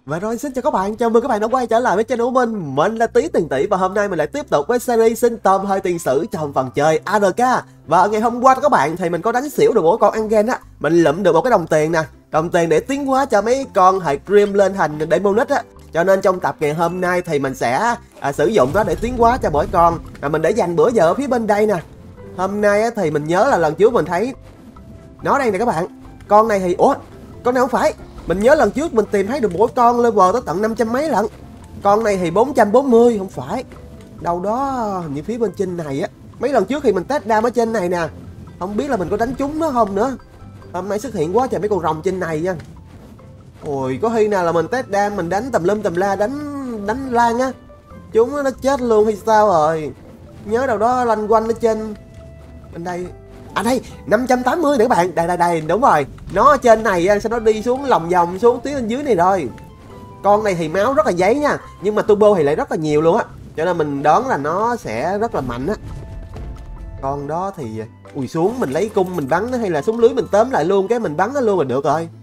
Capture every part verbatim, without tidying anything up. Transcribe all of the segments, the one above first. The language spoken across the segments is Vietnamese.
Và rồi xin chào các bạn, chào mừng các bạn đã quay trở lại với channel của mình. Mình là Tí Tiền Tỷ và hôm nay mình lại tiếp tục với series sinh tồn hơi tiền sử trong phần chơi a rờ ca. Và ngày hôm qua các bạn thì mình có đánh xỉu được một con ăn gen á, mình lụm được một cái đồng tiền nè, đồng tiền để tiến hóa cho mấy con hệ cream lên thành demonic á. Cho nên trong tập ngày hôm nay thì mình sẽ à, sử dụng nó để tiến hóa cho mỗi con mà mình để dành bữa giờ ở phía bên đây nè. Hôm nay á, thì mình nhớ là lần trước mình thấy nó đây nè các bạn. Con này thì ủa, con này không phải. Mình nhớ lần trước mình tìm thấy được mỗi con level tới tận năm trăm mấy lận. Con này thì bốn trăm bốn mươi, không phải. Đâu đó hình như phía bên trên này á. Mấy lần trước thì mình test đam ở trên này nè. Không biết là mình có đánh trúng nó không nữa. Hôm nay xuất hiện quá trời mấy con rồng trên này nha. Ôi, có khi nào là mình test đam mình đánh tầm lum tầm la, đánh đánh lan á, chúng nó chết luôn hay sao rồi. Nhớ đâu đó loanh quanh ở trên bên đây. À đây, năm trăm tám mươi nè các bạn. Đây đây đây, đúng rồi. Nó ở trên này sao nó đi xuống lòng vòng xuống tiến lên dưới này rồi. Con này thì máu rất là giấy nha, nhưng mà turbo thì lại rất là nhiều luôn á. Cho nên mình đoán là nó sẽ rất là mạnh á. Con đó thì ui xuống mình lấy cung mình bắn nó, hay là súng lưới mình tóm lại luôn cái mình bắn nó luôn là được rồi.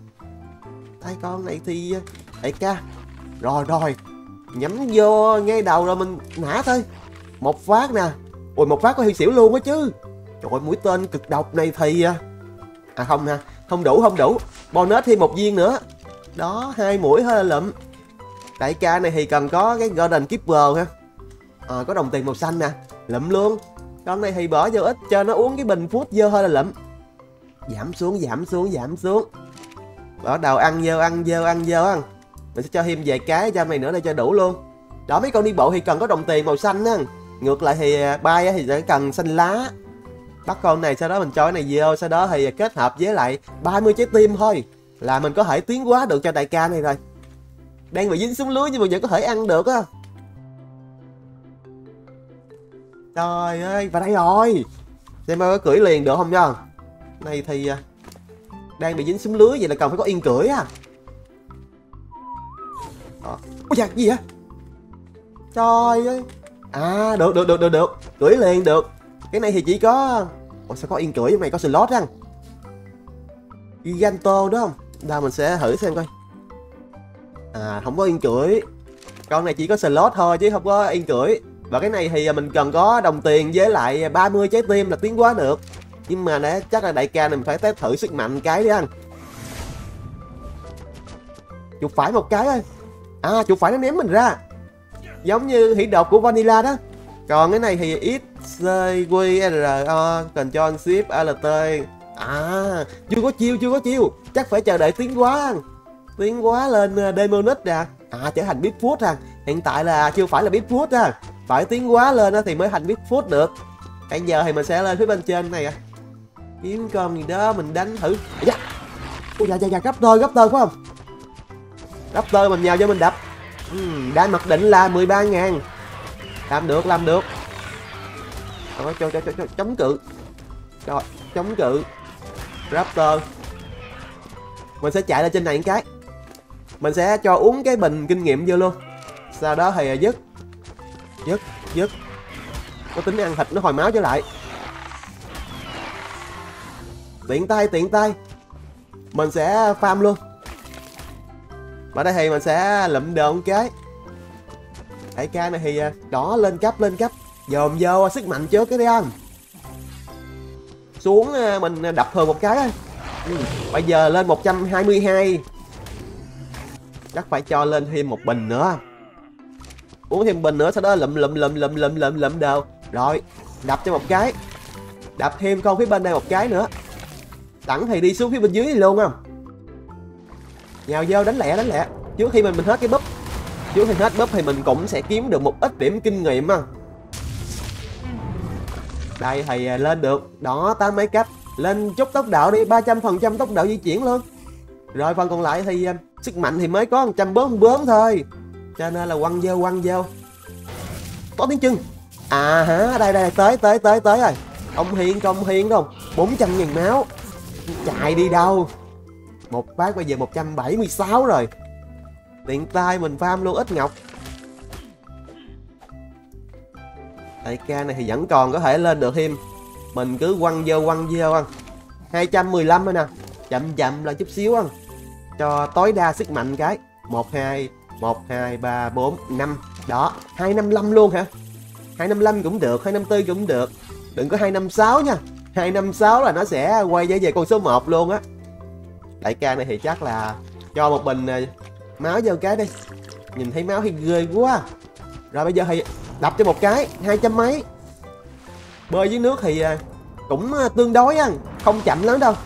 Hai con này thì đại ca. Rồi rồi, nhắm vô ngay đầu rồi mình nã thôi. Một phát nè. Ui một phát có hy xỉu luôn á chứ. Trời ơi, mũi tên cực độc này thì à không ha, không đủ không đủ. Bonus thêm một viên nữa. Đó, hai mũi hơi lụm. Đại ca này thì cần có cái Golden Keeper ha. À, có đồng tiền màu xanh nè, lụm luôn. Con này thì bỏ vô ít cho nó uống cái bình phút vô hơi là lụm. Giảm xuống giảm xuống giảm xuống. Bắt đầu ăn vô ăn vô ăn vô ăn. Mình sẽ cho thêm vài cái cho mày nữa để cho đủ luôn. Đó, mấy con đi bộ thì cần có đồng tiền màu xanh á. Ngược lại thì bay thì sẽ cần xanh lá. Bắt con này sau đó mình cho cái này vô, sau đó thì kết hợp với lại ba mươi trái tim thôi là mình có thể tiến hóa được cho đại ca này rồi. Đang bị dính xuống lưới nhưng mà vẫn có thể ăn được á. Trời ơi, và đây rồi. Xem có cưỡi liền được không nha. Này thì đang bị dính xuống lưới vậy là cần phải có yên cưỡi á. Ôi da, gì vậy? Trời ơi. À, được được được được được, cưỡi liền được. Cái này thì chỉ có... Ủa sao có yên cưỡi, mày có slot răng Giganto đúng không? Đâu mình sẽ thử xem coi. À không có yên cưỡi. Con này chỉ có slot thôi chứ không có yên cưỡi. Và cái này thì mình cần có đồng tiền với lại ba mươi trái tim là tiến hóa được. Nhưng mà để chắc là đại ca này mình phải test thử sức mạnh cái đi ăn. Chuột phải một cái thôi. À chuột phải nó ném mình ra, giống như hỉ độc của Vanilla đó. Còn cái này thì X Q R O Control Shift Alt. À chưa có chiêu chưa có chiêu, chắc phải chờ đợi tiến hóa. Tiến hóa lên Demonic nè. À trở thành Bigfoot à. Hiện tại là chưa phải là Bigfoot à, phải tiến hóa lên thì mới thành Bigfoot được. Bây giờ thì mình sẽ lên phía bên trên này à. Kiếm con gì đó mình đánh thử. Dạ. Ôi dạ dạ dạ, gấp đôi gấp đôi phải không? Gấp đôi mình nhào cho mình đập. Ừ, đã mặc định là mười ba ngàn. Làm được làm được. Rồi, cho, cho, cho, cho, chống cự. Rồi chống cự Raptor. Mình sẽ chạy lên trên này một cái. Mình sẽ cho uống cái bình kinh nghiệm vô luôn. Sau đó thì dứt Dứt Dứt. Có tính ăn thịt nó hồi máu trở lại. Tiện tay tiện tay. Mình sẽ farm luôn. Ở đây thì mình sẽ lụm đồ một cái. Đại ca này thì đó, lên cấp lên cấp. Dồn vô sức mạnh trước cái đi anh. Xuống mình đập thường một cái. Ừ, bây giờ lên một trăm hai mươi hai. Chắc phải cho lên thêm một bình nữa. Uống thêm bình nữa, sau đó lụm lụm lụm lụm lụm lụm lụm đồ. Rồi đập cho một cái. Đập thêm con phía bên đây một cái nữa. Đẳng thì đi xuống phía bên dưới này luôn không. Nhào vô đánh lẹ đánh lẹ. Trước khi mình mình hết cái búp. Trước khi hết búp thì mình cũng sẽ kiếm được một ít điểm kinh nghiệm á. Đây thì lên được. Đó, tám mấy cách. Lên chút tốc độ đi, ba trăm phần trăm tốc độ di chuyển luôn. Rồi phần còn lại thì sức mạnh thì mới có một trăm bốn mươi bốn thôi. Cho nên là quăng vô quăng vô. Có tiếng chân. À hả, đây đây tới tới tới tới rồi. Ông Hiên công Hiên đâu, bốn trăm ngàn máu. Chạy đi đâu. Một phát bây giờ một trăm bảy mươi sáu rồi. Tiện tay mình farm luôn ít ngọc. Đại ca này thì vẫn còn có thể lên được thêm. Mình cứ quăng vô quăng vô ăn. hai trăm mười lăm rồi nè. Chậm chậm là chút xíu ăn. Cho tối đa sức mạnh cái. một hai, một hai ba bốn năm. Đó, hai năm lăm luôn hả? hai năm lăm cũng được, hai năm tư cũng được. Đừng có hai năm sáu nha. hai năm sáu là nó sẽ quay trở về con số một luôn á. Đại ca này thì chắc là cho một bình máu vô cái đi. Nhìn thấy máu thì ghê quá. Rồi bây giờ thì đập cho một cái hai trăm mấy. Bơi dưới nước thì cũng tương đối á, không chậm lắm đâu.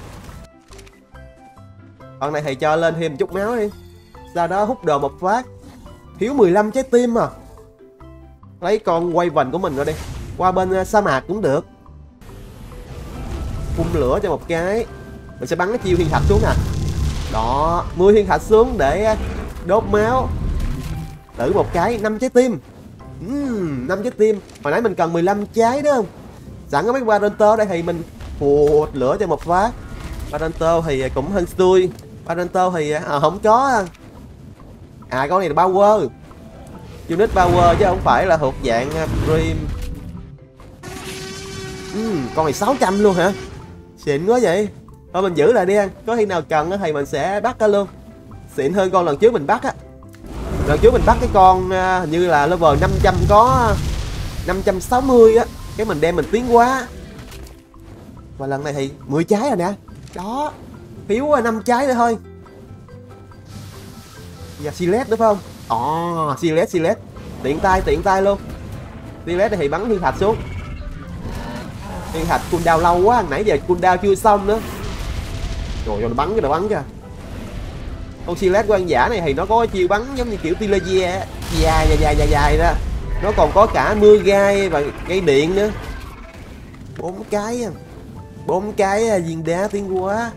Con này thì cho lên thêm một chút máu đi. Sau đó hút đồ một phát. Thiếu mười lăm trái tim mà. Lấy con quay vành của mình rồi đi. Qua bên sa mạc cũng được. Phun lửa cho một cái. Mình sẽ bắn cái chiêu thiên thạch xuống nè. Đó, mười thiên thạch xuống để đốt máu. Tử một cái, năm trái tim. uhm, năm trái tim. Hồi nãy mình cần mười lăm trái đó không? Sẵn có mấy Warranter đây thì mình phụt lửa cho một phát. Warranter thì cũng hên xui. Warranter thì à, không có. À con này là power. Unit power chứ không phải là thuộc dạng Dream. uhm, Con này sáu trăm luôn hả? Xịn quá vậy. Thôi mình giữ lại đi anh. Có khi nào cần thì mình sẽ bắt ra luôn. Xịn hơn con lần trước mình bắt á. Lần trước mình bắt cái con hình như là level năm trăm có năm trăm sáu mươi á. Cái mình đem mình tiến hóa. Và lần này thì mười trái rồi nè. Đó. Thiếu năm trái nữa thôi. Và Silet nữa phải không? Ồ, oh, Silet, Silet. Tiện tay, tiện tay luôn. Silet thì bắn thiên thạch xuống. Thiên thạch cooldown lâu quá, nãy giờ cooldown chưa xong nữa. Rồi nó bắn cái nó bắn kìa. Con Silet quan giả này thì nó có chiêu bắn giống như kiểu tia laser dài dài dài dài dài đó. Nó còn có cả mưa gai và gây điện nữa. Bốn cái bốn cái viên đá tiến hóa.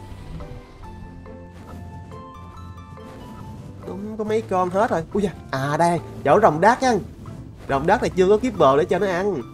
Đúng có mấy con hết rồi. Ui da. À đây, chỗ rồng đất á. Rồng đất này chưa có kiếp bờ để cho nó ăn.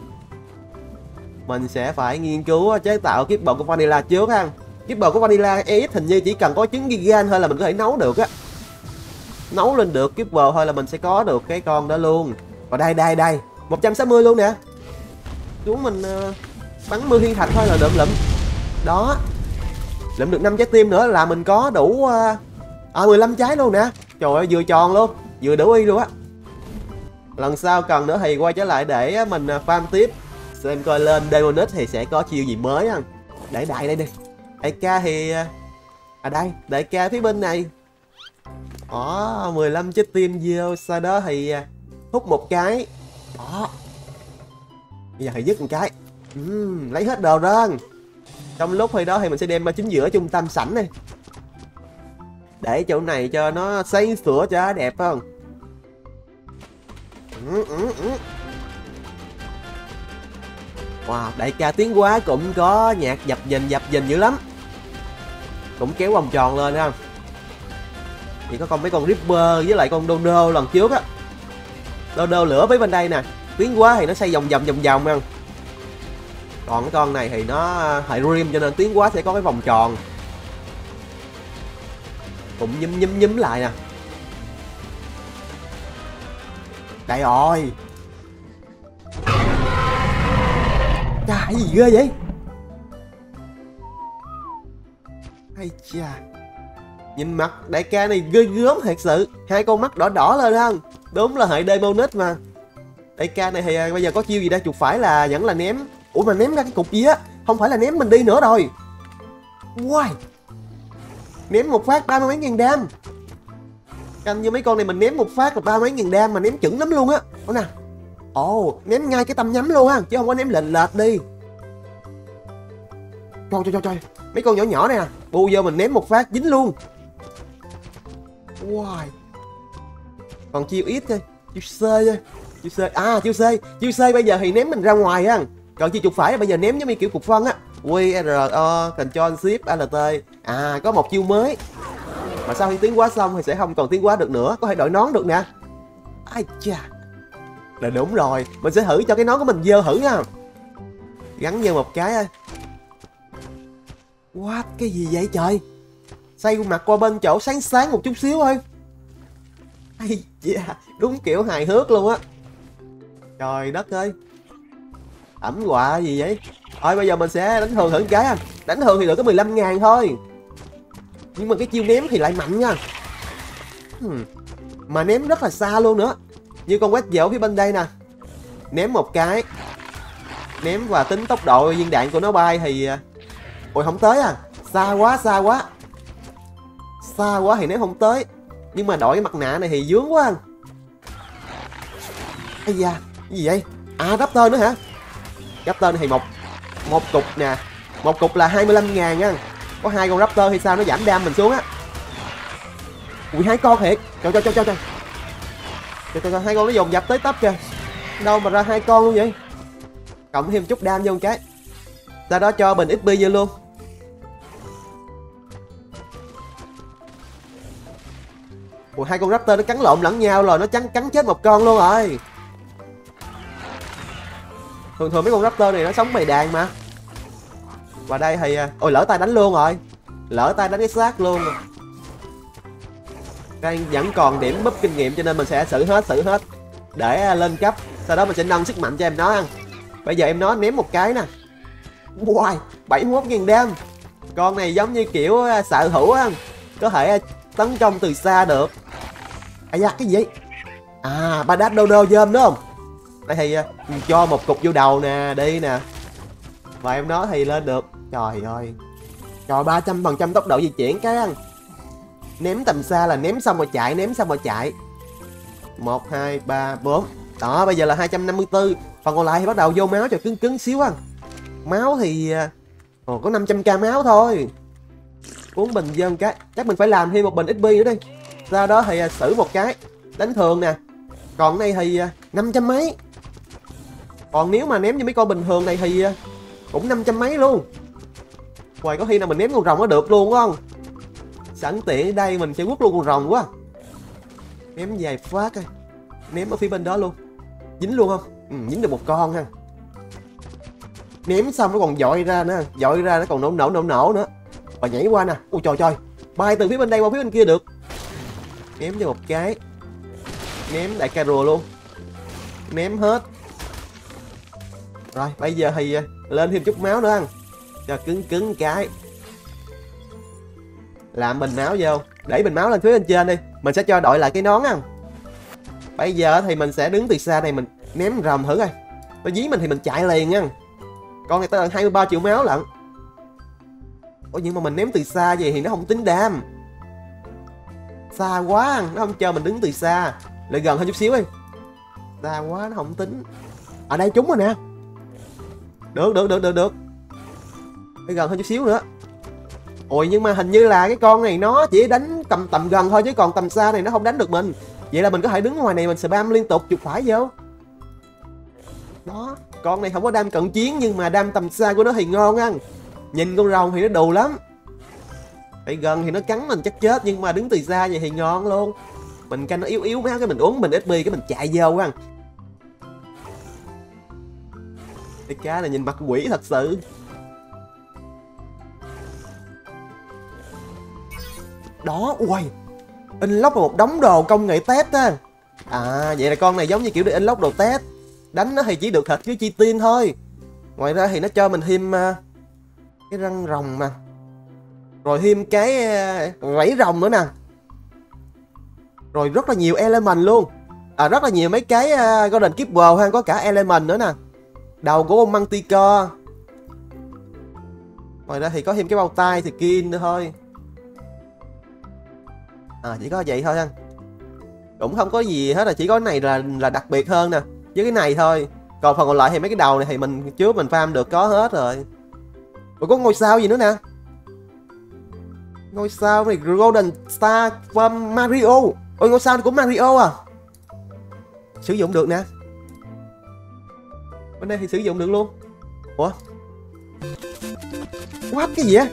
Mình sẽ phải nghiên cứu chế tạo kiếp bờ của Vanilla trước ha. Kiếp bờ của Vanilla e ích hình như chỉ cần có trứng Gigan thôi là mình có thể nấu được á. Nấu lên được kiếp bờ thôi là mình sẽ có được cái con đó luôn. Và đây đây đây, một trăm sáu mươi luôn nè. Xuống mình uh, bắn mưa thiên thạch thôi là đượm lụm. Đó. Lụm được năm trái tim nữa là mình có đủ uh, à, mười lăm trái luôn nè. Trời ơi vừa tròn luôn, vừa đủ y luôn á. Lần sau cần nữa thì quay trở lại để mình farm tiếp. Xem coi lên Demonite thì sẽ có chiêu gì mới không. Để đại đây đi. Đại ca thì à đây, đại ca phía bên này. Đó, mười lăm trái tim vô, sau đó thì hút một cái. Đó. Bây giờ thì dứt một cái. uhm, Lấy hết đồ ra. Trong lúc thì đó thì mình sẽ đem ra chính giữa trung tâm sảnh này. Để chỗ này cho nó sáng sủa cho đẹp phải không? ừ, ừ, ừ. Wow, đại ca tiến hóa cũng có nhạc dập dình dập dình dữ lắm. Cũng kéo vòng tròn lên ha. Chỉ có con mấy con Ripper với lại con Dodo lần trước á. Dodo lửa với bên đây nè. Tiến hóa thì nó xoay vòng vòng vòng vòng không. Còn cái con này thì nó hệ Dream cho nên tiến hóa sẽ có cái vòng tròn. Cũng nhúm nhúm nhúm lại nè. Đây rồi. Cái gì ghê vậy? Hay chà. Nhìn mặt đại ca này ghê gớm thật sự. Hai con mắt đỏ đỏ lên không? Đúng là hệ Demonite mà. Đại ca này thì bây giờ có chiêu gì đây? Chuột phải là vẫn là ném. Ủa mà ném ra cái cục gì á? Không phải là ném mình đi nữa rồi. Wow. Ném một phát ba mươi mấy ngàn đam. Canh như mấy con này mình ném một phát là ba mấy ngàn đam mà ném chuẩn lắm luôn á. Ủa nè. Ồ, ném ngay cái tâm nhắm luôn á, chứ không có ném lệch lệch đi. Trời trời trời trời. Mấy con nhỏ nhỏ này nè, bu vô mình ném một phát dính luôn. Wow. Còn chiêu ít thôi, chiêu C thôi. Chiêu C, à chiêu C, chiêu C bây giờ thì ném mình ra ngoài á. Còn chiêu chuột phải bây giờ ném giống như kiểu cục phân á. Q R O Control Shift A L T. À có một chiêu mới. Mà sau khi tiến hóa xong thì sẽ không còn tiến hóa được nữa, có thể đội nón được nè. Ai chà. Là đúng rồi, mình sẽ thử cho cái nón của mình vô thử nha. Gắn vô một cái thôi. What, cái gì vậy trời? Xoay mặt qua bên chỗ sáng sáng một chút xíu thôi. Ai chà, đúng kiểu hài hước luôn á. Trời đất ơi. Ẩm quạ gì vậy? Thôi bây giờ mình sẽ đánh thường thử cái anh. Đánh thường thì được có mười lăm ngàn thôi. Nhưng mà cái chiêu ném thì lại mạnh nha. hmm. Mà ném rất là xa luôn nữa. Như con quét dẻo phía bên đây nè, ném một cái, ném và tính tốc độ viên đạn của nó bay thì ôi không tới à, xa quá xa quá xa quá thì ném không tới. Nhưng mà đội cái mặt nạ này thì dướng quá. Ây da, cái gì vậy? À, Raptor nữa hả? Raptor thì một một cục nè, một cục là hai mươi lăm ngàn nha. Có hai con Raptor thì sao nó giảm đam mình xuống á. Ui, hai con thiệt. Trời trời trời trời trời. Trời trời, hai con nó dồn dập tới tấp kìa. Đâu mà ra hai con luôn vậy? Cộng thêm chút đam vô một cái. Sau đó cho bình ích pê vô luôn. Ủa, hai con Raptor nó cắn lộn lẫn nhau rồi, nó cắn cắn chết một con luôn rồi. Thường thường mấy con Raptor này nó sống bầy đàn mà. Và đây thì ôi lỡ tay đánh luôn rồi. Lỡ tay đánh cái xác luôn rồi. Đây vẫn còn điểm búp kinh nghiệm cho nên mình sẽ xử hết xử hết để lên cấp. Sau đó mình sẽ nâng sức mạnh cho em nó ăn. Bây giờ em nó ném một cái nè. Wow, bảy mươi mốt nghìn đam. Con này giống như kiểu xạ thủ á, có thể tấn công từ xa được. À da, cái gì vậy? À, ba đát đô đô dơm đúng không? Đây thì cho một cục vô đầu nè, đi nè. Và em nó thì lên được. Trời ơi. Trời, ba trăm phần trăm tốc độ di chuyển cái ăn. Ném tầm xa là ném xong rồi chạy, ném xong rồi chạy. Một, hai, ba, bốn. Đó, bây giờ là hai trăm năm mươi tư. Phần còn lại thì bắt đầu vô máu cho cứng cứng xíu ăn. Máu thì ồ, có năm trăm k máu thôi. Uống bình dơm cái. Chắc mình phải làm thêm một bình ích pê nữa đi. Sau đó thì xử một cái đánh thường nè. Còn này thì năm trăm mấy. Còn nếu mà ném như mấy con bình thường này thì cũng năm trăm mấy luôn. Hoài có khi nào mình ném con rồng nó được luôn không? Sẵn tiện ở đây mình sẽ quất luôn con rồng quá. Ném vài phát coi. Ném ở phía bên đó luôn. Dính luôn không? Ừ, dính được một con ha. Ném xong nó còn dội ra nữa. Dội ra nó còn nổ nổ nổ nổ nữa. Và nhảy qua nè. Ôi trời trời. Bay từ phía bên đây qua phía bên kia được. Ném cho một cái. Ném đại ca rùa luôn. Ném hết. Rồi bây giờ thì lên thêm chút máu nữa ăn. Cho cứng cứng cái. Làm bình máu vô. Để bình máu lên phía bên trên đi. Mình sẽ cho đội lại cái nón ăn. Bây giờ thì mình sẽ đứng từ xa này mình ném rầm thử coi. Nó dí mình thì mình chạy liền nha. Con này tới hai mươi ba triệu máu lận. Ủa nhưng mà mình ném từ xa vậy thì nó không tính đam. Xa quá, nó không cho mình đứng từ xa. Lại gần hơn chút xíu đi. Xa quá nó không tính. Ở đây trúng rồi nè. Được được được được được. Lại gần hơn chút xíu nữa. Ôi nhưng mà hình như là cái con này nó chỉ đánh tầm tầm gần thôi, chứ còn tầm xa này nó không đánh được mình. Vậy là mình có thể đứng ngoài này mình spam liên tục chụp phải vô. Đó, con này không có đam cận chiến nhưng mà đam tầm xa của nó thì ngon ăn. Nhìn con rồng thì nó đù lắm. Tại gần thì nó cắn mình chắc chết, nhưng mà đứng từ xa vậy thì ngon luôn. Mình canh nó yếu yếu máu cái mình uống mình ích pê cái mình chạy vô ăn. Cái cá này nhìn mặt quỷ thật sự. Đó, ui. Unlock là một đống đồ công nghệ test á. À, vậy là con này giống như kiểu để unlock đồ test. Đánh nó thì chỉ được thịt với chi tiên thôi. Ngoài ra thì nó cho mình thêm uh, cái răng rồng mà. Rồi thêm cái uh, rẫy rồng nữa nè. Rồi rất là nhiều element luôn. À, rất là nhiều mấy cái uh, Golden Keeper ha, có cả element nữa nè. Đầu của con Manticore. Ngoài ra thì có thêm cái bao tay thì skin nữa thôi. À, chỉ có vậy thôi anh. Cũng không có gì hết, là chỉ có cái này là là đặc biệt hơn nè. Với cái này thôi. Còn phần còn lại thì mấy cái đầu này thì mình trước mình farm được có hết rồi. Ủa có ngôi sao gì nữa nè. Ngôi sao này Golden Star from Mario. Ôi ngôi sao này của Mario à. Sử dụng được nè. Bên đây thì sử dụng được luôn. Ủa what cái gì á.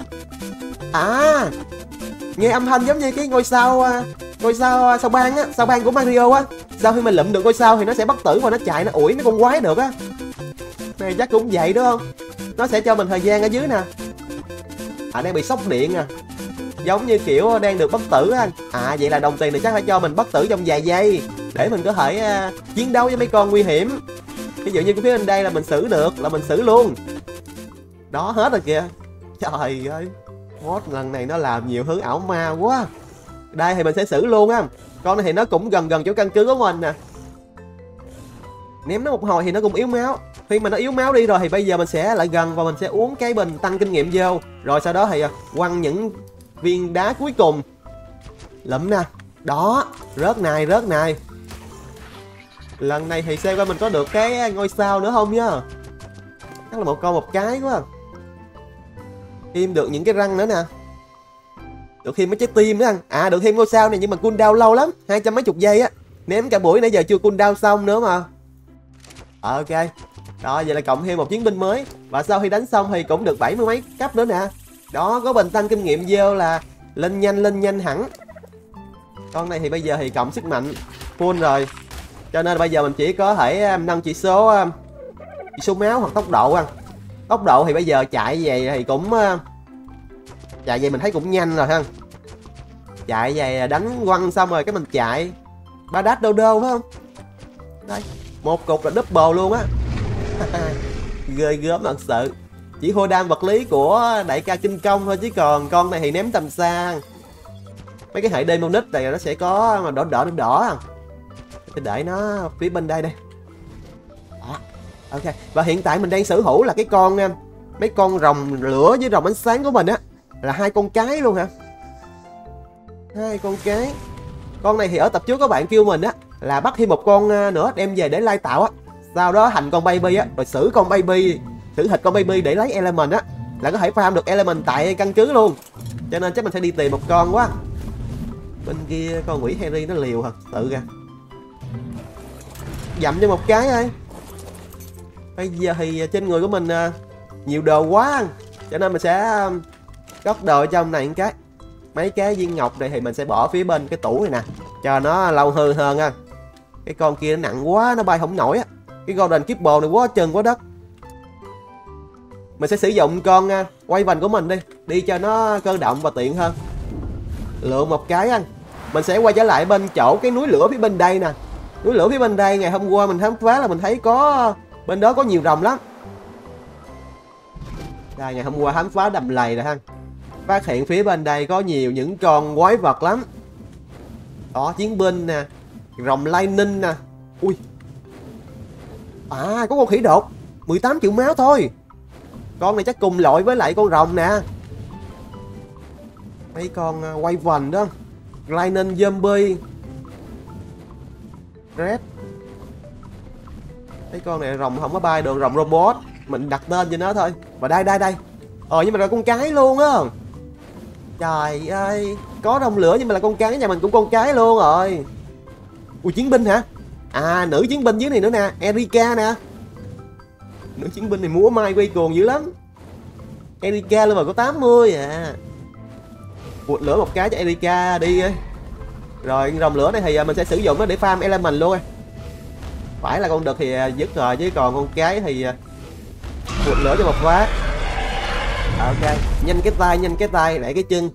À, nghe âm thanh giống như cái ngôi sao ngôi sao sao băng á, sao băng của Mario á. Sau khi mình lụm được ngôi sao thì nó sẽ bất tử và nó chạy nó ủi mấy con quái được á. Này chắc cũng vậy đúng không? Nó sẽ cho mình thời gian ở dưới nè. À, đang bị sốc điện à. Giống như kiểu đang được bất tử á anh. À, vậy là đồng tiền này chắc phải cho mình bất tử trong vài giây để mình có thể uh, chiến đấu với mấy con nguy hiểm. Ví dụ như cái phía bên đây là mình xử được là mình xử luôn. Đó, hết rồi kìa. Trời ơi, mod lần này nó làm nhiều thứ ảo ma quá. Đây thì mình sẽ xử luôn á. Con này thì nó cũng gần gần chỗ căn cứ của mình nè. Ném nó một hồi thì nó cũng yếu máu. Khi mà nó yếu máu đi rồi thì bây giờ mình sẽ lại gần và mình sẽ uống cái bình tăng kinh nghiệm vô. Rồi sau đó thì quăng những viên đá cuối cùng. Lụm nè. Đó, rớt này, rớt này. Lần này thì xem coi mình có được cái ngôi sao nữa không nhá. Chắc là một con một cái quá. Thêm được những cái răng nữa nè. Được thêm mấy trái tim nữa ăn. À được thêm ngôi sao này nhưng mà cooldown lâu lắm, hai trăm mấy chục giây á. Ném cả buổi nãy giờ chưa cooldown xong nữa mà. À, ok. Đó vậy là cộng thêm một chiến binh mới. Và sau khi đánh xong thì cũng được bảy mươi mấy cấp nữa nè. Đó có bình tăng kinh nghiệm vô là lên nhanh lên nhanh hẳn. Con này thì bây giờ thì cộng sức mạnh full rồi. Cho nên bây giờ mình chỉ có thể nâng chỉ số chỉ số máu hoặc tốc độ ăn. Tốc độ thì bây giờ chạy về thì cũng chạy về mình thấy cũng nhanh rồi ha. Chạy về đánh quăng xong rồi cái mình chạy ba đát đô đô phải không? Đây, một cục là double luôn á. Ghê gớm thật sự. Chỉ hô đam vật lý của đại ca kinh công thôi chứ còn con này thì ném tầm xa. Mấy cái hệ demonic này nó sẽ có mà đỏ đỏ đỏ đỏ. Thì để nó phía bên đây đây. Đó. Ok. Và hiện tại mình đang sở hữu là cái con mấy con rồng lửa với rồng ánh sáng của mình á, là hai con cái luôn hả? Hai con cái. Con này thì ở tập trước các bạn kêu mình á là bắt thêm một con nữa đem về để lai tạo á. Sau đó hành con baby á, rồi xử con baby, xử thịt con baby để lấy element á, là có thể farm được element tại căn cứ luôn. Cho nên chắc mình sẽ đi tìm một con quá. Bên kia con quỷ Harry nó liều thật sự kìa. Dậm cho một cái thôi. Bây giờ thì trên người của mình nhiều đồ quá, cho nên mình sẽ cất đồ trong này một cái. Mấy cái viên ngọc này thì mình sẽ bỏ phía bên cái tủ này nè, cho nó lâu hư hơn á. Cái con kia nó nặng quá, nó bay không nổi á. Cái golden kibble này quá chân quá đất. Mình sẽ sử dụng con quay vành của mình đi, đi cho nó cơ động và tiện hơn. Lượm một cái ăn. Mình sẽ quay trở lại bên chỗ cái núi lửa phía bên đây nè. Núi lửa phía bên đây ngày hôm qua mình khám phá là mình thấy có bên đó có nhiều rồng lắm. Đây, ngày hôm qua khám phá đầm lầy rồi ha. Phát hiện phía bên đây có nhiều những con quái vật lắm. Đó, chiến binh nè, rồng lightning nè. Ui. À, có con khỉ đột, mười tám triệu máu thôi. Con này chắc cùng loại với lại con rồng nè. Mấy con quay vành đó. Lightning zombie. Red. Mấy con này rồng không có bay được, rồng robot. Mình đặt tên cho nó thôi. Và đây đây đây. Ờ nhưng mà là con cái luôn á. Trời ơi, có rồng lửa nhưng mà là con cái, nhà mình cũng con cái luôn rồi. Ui, chiến binh hả? À, nữ chiến binh dưới này nữa nè, Erika nè. Nữ chiến binh này múa mai quay cuồng dữ lắm. Erika level có tám mươi à. Vụt lửa một cái cho Erika đi. Rồi rồng lửa này thì mình sẽ sử dụng nó để farm element luôn. Phải là con đực thì dứt rồi, chứ còn con cái thì vụt lửa cho một phát. Ok, nhanh cái tay, nhanh cái tay, lại cái chân.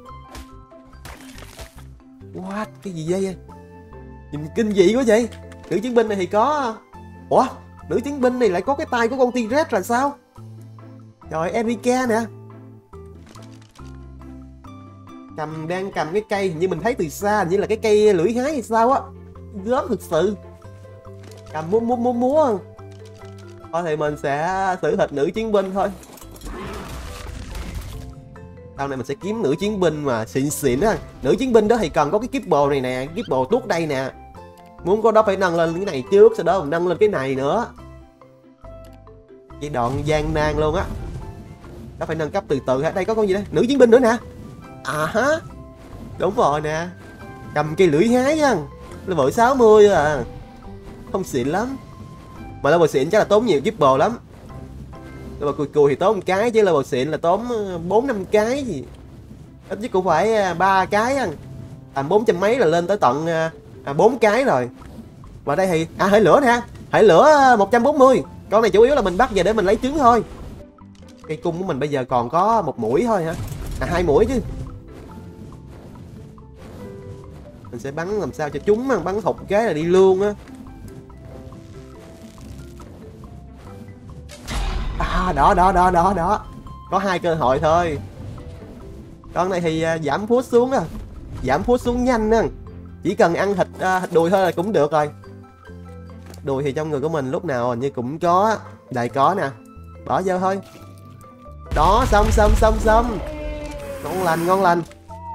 What, cái gì vậy? Nhìn kinh dị quá vậy. Nữ chiến binh này thì có. Ủa, nữ chiến binh này lại có cái tay của con T-Rex là sao? Trời, Erika nè. Cầm đang cầm cái cây, như mình thấy từ xa như là cái cây lưỡi hái hay sao á. Gớm thực sự. Cầm múa múa múa múa. Thôi thì mình sẽ xử thịt nữ chiến binh thôi. Sau này mình sẽ kiếm nữ chiến binh mà xịn xịn á. Nữ chiến binh đó thì cần có cái kibble này nè, kibble tuốt đây nè. Muốn có đó phải nâng lên cái này trước, sau đó mình nâng lên cái này nữa. Cái đoạn gian nan luôn á. Đó phải nâng cấp từ từ. Đây có con gì đây? Nữ chiến binh nữa nè. À hả? Đúng rồi nè. Cầm cây lưỡi hái á. Level sáu mươi à. Không xịn lắm. Mà level xịn chắc là tốn nhiều kibble lắm. Level cùi cùi thì tốn một cái chứ level xịn là tốn bốn năm cái gì. Ít nhất cũng phải ba cái ăn. Tầm bốn trăm mấy là lên tới tận bốn cái rồi. Và đây thì à hệ lửa nè. Hệ lửa một trăm bốn mươi. Con này chủ yếu là mình bắt về để mình lấy trứng thôi. Cây cung của mình bây giờ còn có một mũi thôi hả? À hai mũi chứ. Mình sẽ bắn làm sao cho chúng mà bắn thục cái là đi luôn á. À đó đó đó đó đó. Có hai cơ hội thôi. Con này thì giảm phút xuống á. giảm phút xuống nhanh nè. Chỉ cần ăn thịt à, thịt đùi thôi là cũng được rồi. Đùi thì trong người của mình lúc nào hình như cũng có. Đây có nè. Bỏ vô thôi. Đó, xong xong xong xong. Ngon lành ngon lành.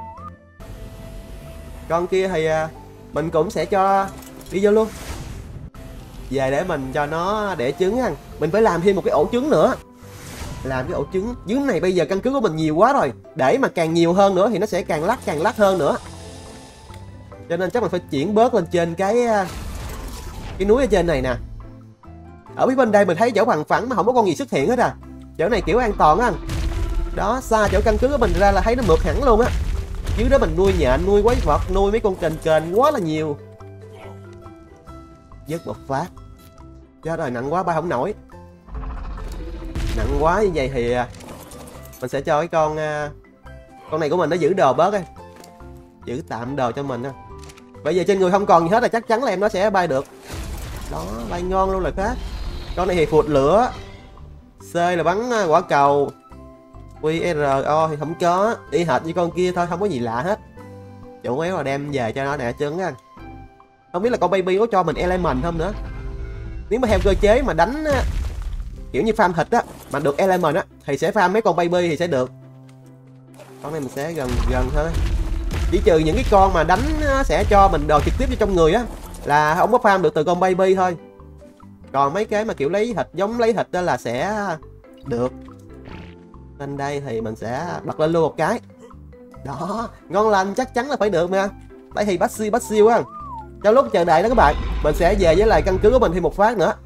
Con kia thì à, mình cũng sẽ cho đi vô luôn. Về để mình cho nó đẻ trứng ăn. Mình phải làm thêm một cái ổ trứng nữa. Làm cái ổ trứng. Trứng này bây giờ căn cứ của mình nhiều quá rồi. Để mà càng nhiều hơn nữa thì nó sẽ càng lắc càng lắc hơn nữa. Cho nên chắc mình phải chuyển bớt lên trên cái Cái núi ở trên này nè. Ở phía bên đây mình thấy chỗ bằng phẳng mà không có con gì xuất hiện hết à. Chỗ này kiểu an toàn á. Đó, xa chỗ căn cứ của mình ra là thấy nó mượt hẳn luôn á. Dưới đó mình nuôi nhện, nuôi quái vật, nuôi mấy con kền kền quá là nhiều. Dứt một phát. Chết rồi, nặng quá bay không nổi. Nặng quá như vậy thì mình sẽ cho cái con Con này của mình nó giữ đồ bớt đi. Giữ tạm đồ cho mình á. Bây giờ trên người không còn gì hết là chắc chắn là em nó sẽ bay được. Đó, bay ngon luôn là khác. Con này thì phụt lửa. C là bắn quả cầu. Q R O thì không có. Y hệt như con kia thôi, không có gì lạ hết. Chủ yếu là đem về cho nó đẻ trứng á. Không biết là con baby có cho mình element không nữa. Nếu mà theo cơ chế mà đánh á, kiểu như farm thịt á, mà được element á, thì sẽ farm mấy con baby thì sẽ được. Con này mình sẽ gần gần thôi. Chỉ trừ những cái con mà đánh sẽ cho mình đồ trực tiếp cho trong người á, là không có farm được từ con baby thôi. Còn mấy cái mà kiểu lấy thịt giống lấy thịt đó là sẽ được. Lên đây thì mình sẽ bật lên luôn một cái. Đó, ngon lành, chắc chắn là phải được mà. Đây thì bắt siêu bắt siêu á. Trong lúc chờ đợi đó các bạn, mình sẽ về với lại căn cứ của mình thêm một phát nữa.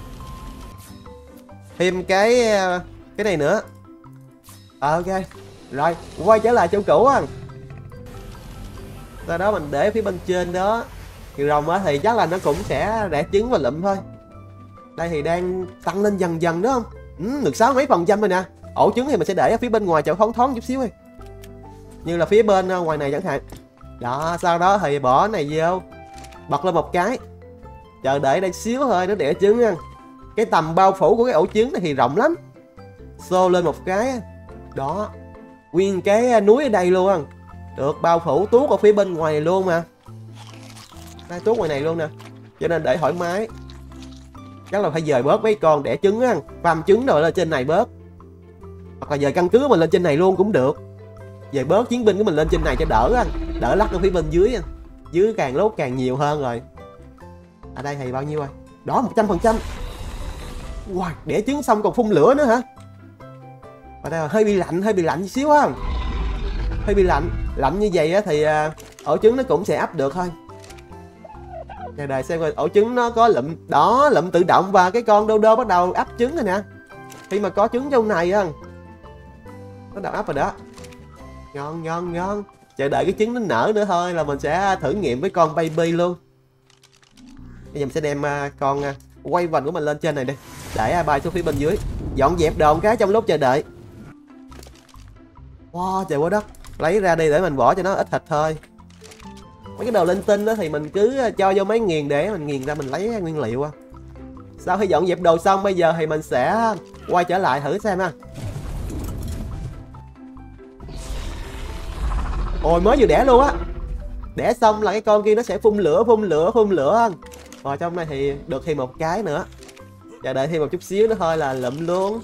Thêm cái Cái này nữa. À, ok. Rồi, quay trở lại chỗ cũ á. Sau đó mình để phía bên trên đó. Thì rồng á thì chắc là nó cũng sẽ đẻ trứng và lụm thôi. Đây thì đang tăng lên dần dần đó không? Ừ, được sáu mấy phần trăm rồi nè. Ổ trứng thì mình sẽ để ở phía bên ngoài chỗ thoáng thoáng chút xíu đi. Như là phía bên ngoài này chẳng hạn. Đó, sau đó thì bỏ này vô. Bật lên một cái. Chờ đợi đây xíu thôi nó đẻ trứng nha. Cái tầm bao phủ của cái ổ trứng này thì rộng lắm. Xô lên một cái. Đó. Nguyên cái núi ở đây luôn. Được bao phủ tuốt ở phía bên ngoài này luôn mà. Đây tuốt ngoài này luôn nè. Cho nên để thoải mái. Chắc là phải dời bớt mấy con đẻ trứng á. Farm trứng rồi lên trên này bớt. Hoặc là dời căn cứ mình lên trên này luôn cũng được. Dời bớt chiến binh của mình lên trên này cho đỡ á. Đỡ lắc ở phía bên dưới. Dưới càng lúc càng nhiều hơn rồi. Ở đây thì bao nhiêu rồi? Đó, một trăm phần trăm. Wow, đẻ trứng xong còn phun lửa nữa hả? Ở đây là hơi bị lạnh, hơi bị lạnh xíu á. Hơi bị lạnh. Lạnh như vậy á thì ổ trứng nó cũng sẽ ấp được thôi. Chờ đợi xem coi ổ trứng nó có lụm. Đó, lụm tự động và cái con đô đô bắt đầu ấp trứng rồi nè. Khi mà có trứng trong này á, nó đầu ấp rồi đó. Ngon ngon ngon. Chờ đợi cái trứng nó nở nữa thôi là mình sẽ thử nghiệm với con baby luôn. Bây giờ mình sẽ đem con quay vành của mình lên trên này đi. Để bay xuống phía bên dưới. Dọn dẹp đồ một cái trong lúc chờ đợi. Wow, trời quá đất. Lấy ra đi để mình bỏ cho nó ít thịt thôi. Mấy cái đồ linh tinh đó thì mình cứ cho vô máy nghiền để mình nghiền ra mình lấy nguyên liệu. Sau khi dọn dẹp đồ xong bây giờ thì mình sẽ quay trở lại thử xem ha. Ôi mới vừa đẻ luôn á. Đẻ xong là cái con kia nó sẽ phun lửa phun lửa phun lửa. Rồi trong này thì được thêm một cái nữa. Chờ đợi thêm một chút xíu nữa thôi là lụm luôn.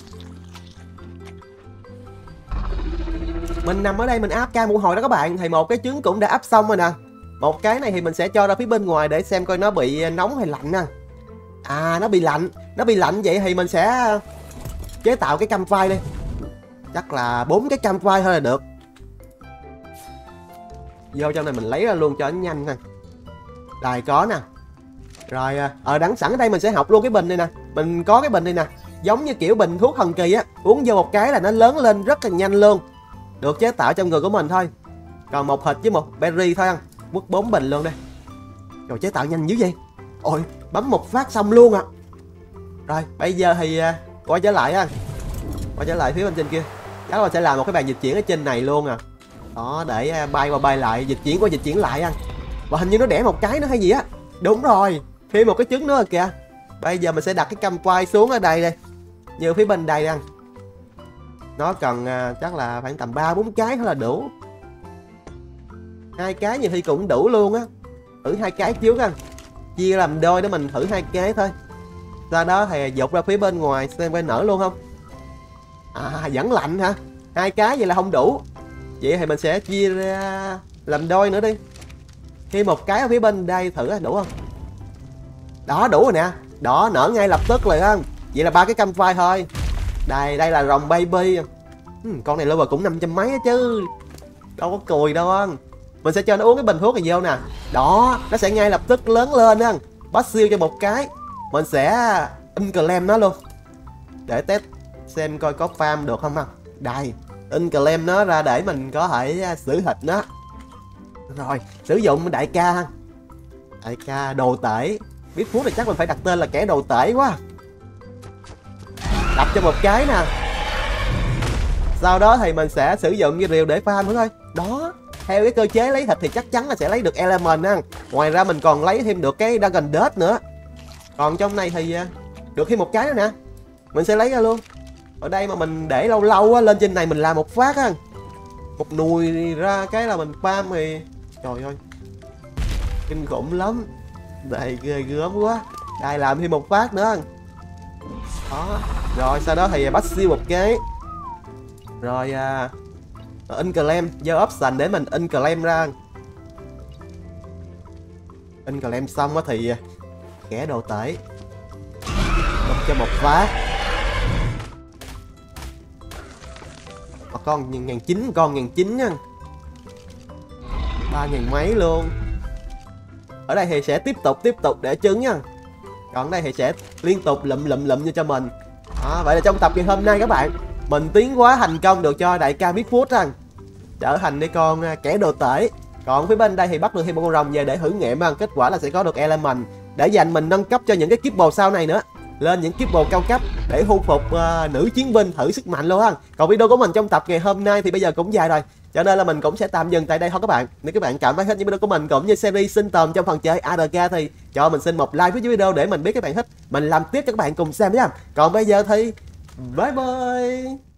Mình nằm ở đây mình áp ca một hồi đó các bạn. Thì một cái trứng cũng đã áp xong rồi nè. Một cái này thì mình sẽ cho ra phía bên ngoài để xem coi nó bị nóng hay lạnh nè. À, nó bị lạnh. Nó bị lạnh vậy thì mình sẽ chế tạo cái campfire đi. Chắc là bốn cái campfire thôi là được. Vô trong này mình lấy ra luôn cho nó nhanh nè. Đây có nè. Rồi ở đắng sẵn ở đây mình sẽ học luôn cái bình này nè. Mình có cái bình này nè. Giống như kiểu bình thuốc thần kỳ á. Uống vô một cái là nó lớn lên rất là nhanh luôn. Được chế tạo trong người của mình thôi. Còn một thịt với một berry thôi ăn. Mất bốn bình luôn đây. Rồi chế tạo nhanh dữ vậy. Ôi bấm một phát xong luôn à. Rồi bây giờ thì quay trở lại á. Quay trở lại phía bên trên kia. Chắc là sẽ làm một cái bàn dịch chuyển ở trên này luôn à. Đó để bay qua bay lại. Dịch chuyển qua dịch chuyển lại ăn. Và hình như nó đẻ một cái nữa hay gì á. Đúng rồi. Thêm một cái trứng nữa rồi kìa. Bây giờ mình sẽ đặt cái campfire xuống ở đây đây. Như phía bên đây ăn. Nó cần chắc là khoảng tầm ba bốn cái thôi là đủ. Hai cái nhiều khi cũng đủ luôn á. Thử hai cái trước anh, chia làm đôi để mình thử hai cái thôi. Sau đó thì dục ra phía bên ngoài xem coi nở luôn không. À vẫn lạnh hả? Hai cái vậy là không đủ. Vậy thì mình sẽ chia ra làm đôi nữa đi. Khi một cái ở phía bên đây thử đủ không? Đó đủ rồi nè. Đó nở ngay lập tức rồi anh. Vậy là ba cái cam phai thôi. Đây đây là rồng baby. ừ, Con này level cũng năm trăm mấy á chứ. Đâu có cùi đâu anh. Mình sẽ cho nó uống cái bình thuốc này vô nè. Đó nó sẽ ngay lập tức lớn lên anh. Bắt siêu cho một cái. Mình sẽ unclaim nó luôn để test xem coi có farm được không anh. Đây unclaim nó ra để mình có thể xử thịt nó. Rồi sử dụng đại ca. Đại ca đồ tể. Biết phút thì chắc mình phải đặt tên là kẻ đồ tể quá. Đập cho một cái nè. Sau đó thì mình sẽ sử dụng cái rìu để farm nữa thôi. Đó theo cái cơ chế lấy thịt thì chắc chắn là sẽ lấy được element á. Ngoài ra mình còn lấy thêm được cái dragon death nữa. Còn trong này thì được thêm một cái nữa nè. Mình sẽ lấy ra luôn. Ở đây mà mình để lâu lâu á, lên trên này mình làm một phát á, một nùi ra cái là mình farm thì trời ơi kinh khủng lắm. Đây ghê gớm quá. Đây làm thêm một phát nữa. Đó. Rồi sau đó thì bắt siêu một cái. Rồi à, unclaim vô option để mình unclaim ra. Unclaim xong á thì kẻ đồ tể đập cho một phát. Một con ngàn chín, con ngàn chín nha. Ba ngàn mấy luôn. Ở đây thì sẽ tiếp tục tiếp tục để trứng nha. Còn đây thì sẽ liên tục lụm lụm lụm như cho mình. Đó, vậy là trong tập ngày hôm nay các bạn, mình tiến hóa thành công được cho đại ca biết phút rằng trở thành cái con kẻ đồ tể. Còn phía bên đây thì bắt được thêm một con rồng về để thử nghiệm bằng kết quả là sẽ có được element để dành mình nâng cấp cho những cái kiếp bồ sau này nữa, lên những kiếp bồ cao cấp để thu phục uh, nữ chiến binh thử sức mạnh luôn ha. Còn video của mình trong tập ngày hôm nay thì bây giờ cũng dài rồi, cho nên là mình cũng sẽ tạm dừng tại đây thôi các bạn. Nếu các bạn cảm thấy thích những video của mình cũng như series sinh tồn trong phần chơi a rờ ca thì cho mình xin một like phía dưới video để mình biết các bạn thích, mình làm tiếp cho các bạn cùng xem nhé. Còn bây giờ thì bye bye.